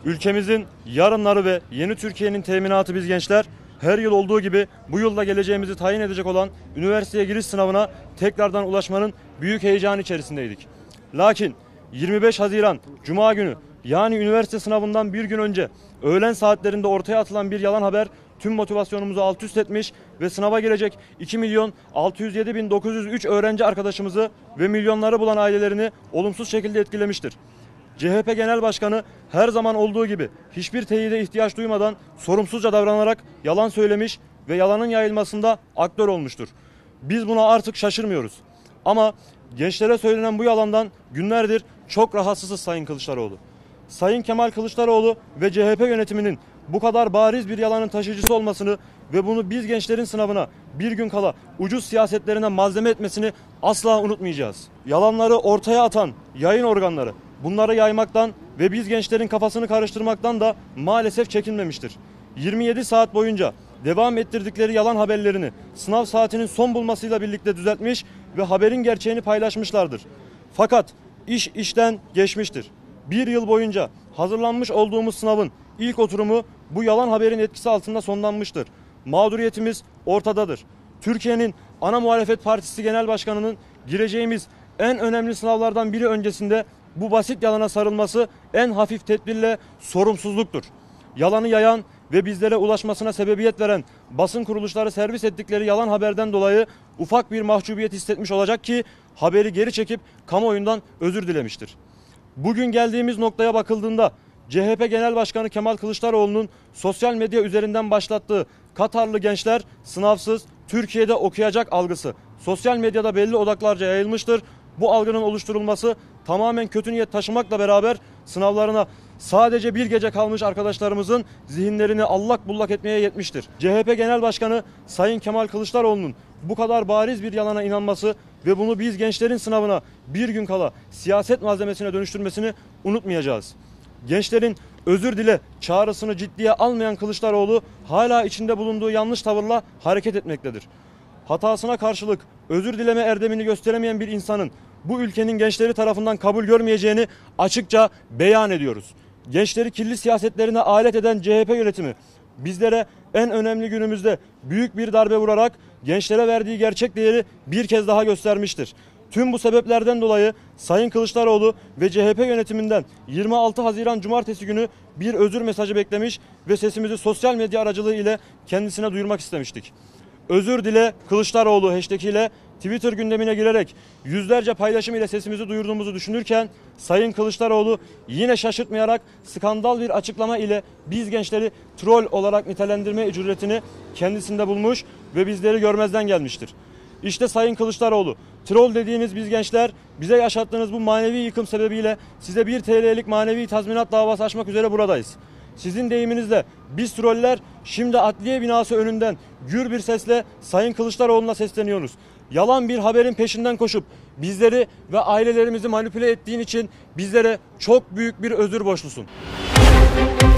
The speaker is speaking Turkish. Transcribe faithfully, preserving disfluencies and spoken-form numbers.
Ülkemizin yarınları ve yeni Türkiye'nin teminatı biz gençler, her yıl olduğu gibi bu yılda geleceğimizi tayin edecek olan üniversiteye giriş sınavına tekrardan ulaşmanın büyük heyecanı içerisindeydik. Lakin yirmi beş Haziran Cuma günü, yani üniversite sınavından bir gün önce öğlen saatlerinde ortaya atılan bir yalan haber tüm motivasyonumuzu alt üst etmiş ve sınava girecek iki milyon altı yüz yedi bin dokuz yüz üç öğrenci arkadaşımızı ve milyonları bulan ailelerini olumsuz şekilde etkilemiştir. C H P Genel Başkanı her zaman olduğu gibi hiçbir teyide ihtiyaç duymadan sorumsuzca davranarak yalan söylemiş ve yalanın yayılmasında aktör olmuştur. Biz buna artık şaşırmıyoruz. Ama gençlere söylenen bu yalandan günlerdir çok rahatsızız Sayın Kılıçdaroğlu. Sayın Kemal Kılıçdaroğlu ve C H P yönetiminin bu kadar bariz bir yalanın taşıyıcısı olmasını ve bunu biz gençlerin sınavına bir gün kala ucuz siyasetlerine malzeme etmesini asla unutmayacağız. Yalanları ortaya atan yayın organları bunları yaymaktan ve biz gençlerin kafasını karıştırmaktan da maalesef çekinmemiştir. yirmi yedi saat boyunca devam ettirdikleri yalan haberlerini sınav saatinin son bulmasıyla birlikte düzeltmiş ve haberin gerçeğini paylaşmışlardır. Fakat iş işten geçmiştir. Bir yıl boyunca hazırlanmış olduğumuz sınavın ilk oturumu bu yalan haberin etkisi altında sonlanmıştır. Mağduriyetimiz ortadadır. Türkiye'nin ana muhalefet partisi genel başkanının gireceğimiz en önemli sınavlardan biri öncesinde bu basit yalana sarılması en hafif tedbirle sorumsuzluktur. Yalanı yayan ve bizlere ulaşmasına sebebiyet veren basın kuruluşları servis ettikleri yalan haberden dolayı ufak bir mahcubiyet hissetmiş olacak ki haberi geri çekip kamuoyundan özür dilemiştir. Bugün geldiğimiz noktaya bakıldığında C H P Genel Başkanı Kemal Kılıçdaroğlu'nun sosyal medya üzerinden başlattığı Katarlı gençler sınavsız Türkiye'de okuyacak algısı sosyal medyada belli odaklarca yayılmıştır. Bu algının oluşturulması tamamen kötü niyet taşımakla beraber sınavlarına sadece bir gece kalmış arkadaşlarımızın zihinlerini allak bullak etmeye yetmiştir. C H P Genel Başkanı Sayın Kemal Kılıçdaroğlu'nun bu kadar bariz bir yalana inanması ve bunu biz gençlerin sınavına bir gün kala siyaset malzemesine dönüştürmesini unutmayacağız. Gençlerin özür dile çağrısını ciddiye almayan Kılıçdaroğlu hala içinde bulunduğu yanlış tavırla hareket etmektedir. Hatasına karşılık özür dileme erdemini gösteremeyen bir insanın bu ülkenin gençleri tarafından kabul görmeyeceğini açıkça beyan ediyoruz. Gençleri kirli siyasetlerine alet eden C H P yönetimi bizlere en önemli günümüzde büyük bir darbe vurarak gençlere verdiği gerçek değeri bir kez daha göstermiştir. Tüm bu sebeplerden dolayı Sayın Kılıçdaroğlu ve C H P yönetiminden yirmi altı Haziran Cumartesi günü bir özür mesajı beklemiş ve sesimizi sosyal medya aracılığı ile kendisine duyurmak istemiştik. Özür dile Kılıçdaroğlu hashtag ile Twitter gündemine girerek yüzlerce paylaşım ile sesimizi duyurduğumuzu düşünürken Sayın Kılıçdaroğlu yine şaşırtmayarak skandal bir açıklama ile biz gençleri troll olarak nitelendirme cüretini kendisinde bulmuş ve bizleri görmezden gelmiştir. İşte Sayın Kılıçdaroğlu, troll dediğiniz biz gençler bize yaşattığınız bu manevi yıkım sebebiyle size bir T L'lik manevi tazminat davası açmak üzere buradayız. Sizin deyiminizle biz troller şimdi adliye binası önünden gür bir sesle Sayın Kılıçdaroğlu'na sesleniyoruz. Yalan bir haberin peşinden koşup bizleri ve ailelerimizi manipüle ettiğin için bizlere çok büyük bir özür borçlusun.